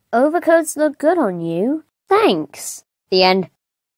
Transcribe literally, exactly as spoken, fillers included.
Overcoats look good on you. Thanks. The end.